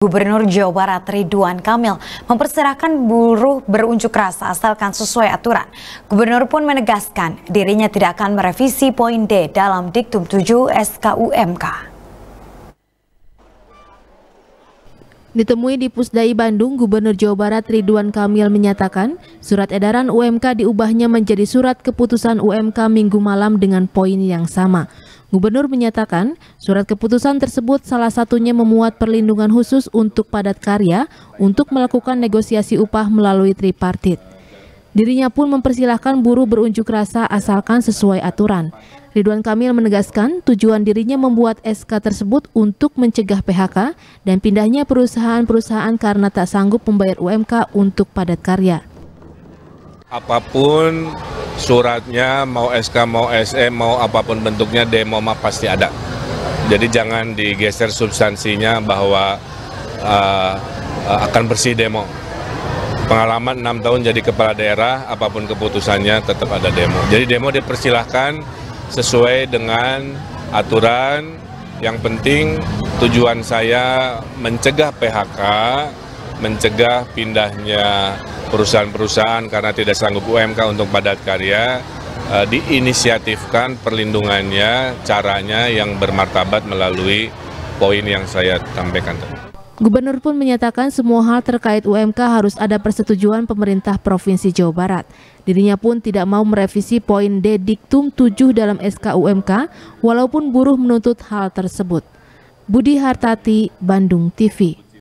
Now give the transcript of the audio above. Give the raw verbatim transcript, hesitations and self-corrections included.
Gubernur Jawa Barat Ridwan Kamil mempersilahkan buruh berunjuk rasa asalkan sesuai aturan. Gubernur pun menegaskan dirinya tidak akan merevisi poin D dalam Diktum tujuh S K U M K. Ditemui di Pusdai Bandung, Gubernur Jawa Barat Ridwan Kamil menyatakan surat edaran U M K diubahnya menjadi surat keputusan U M K minggu malam dengan poin yang sama. Gubernur menyatakan surat keputusan tersebut salah satunya memuat perlindungan khusus untuk padat karya untuk melakukan negosiasi upah melalui tripartit. Dirinya pun mempersilahkan buruh berunjuk rasa asalkan sesuai aturan. Ridwan Kamil menegaskan tujuan dirinya membuat S K tersebut untuk mencegah P H K dan pindahnya perusahaan-perusahaan karena tak sanggup membayar U M K untuk padat karya. Apapun suratnya, mau S K, mau S M, mau apapun bentuknya, demo mah pasti ada. Jadi jangan digeser substansinya bahwa uh, uh, akan bersih demo. Pengalaman enam tahun jadi kepala daerah, apapun keputusannya tetap ada demo. Jadi demo dipersilahkan sesuai dengan aturan. Yang penting tujuan saya mencegah P H K, mencegah pindahnya perusahaan-perusahaan karena tidak sanggup U M K untuk padat karya, eh, diinisiatifkan perlindungannya, caranya yang bermartabat melalui poin yang saya sampaikan tadi. Gubernur pun menyatakan semua hal terkait U M K harus ada persetujuan pemerintah Provinsi Jawa Barat. Dirinya pun tidak mau merevisi poin D Diktum tujuh dalam S K U M K, walaupun buruh menuntut hal tersebut. Budi Hartati, Bandung T V.